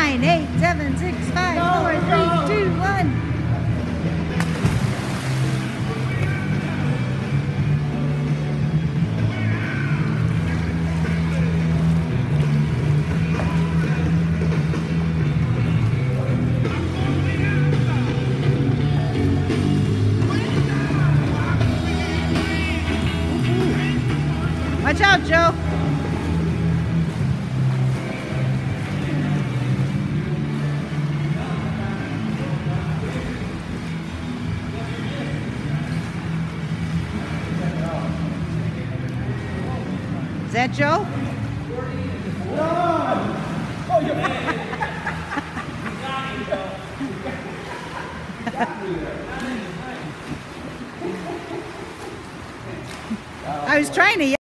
9, 8, 7, 6, 5, 4, 3, 2, 1. Watch out, Joe. Is that Joe? I was trying to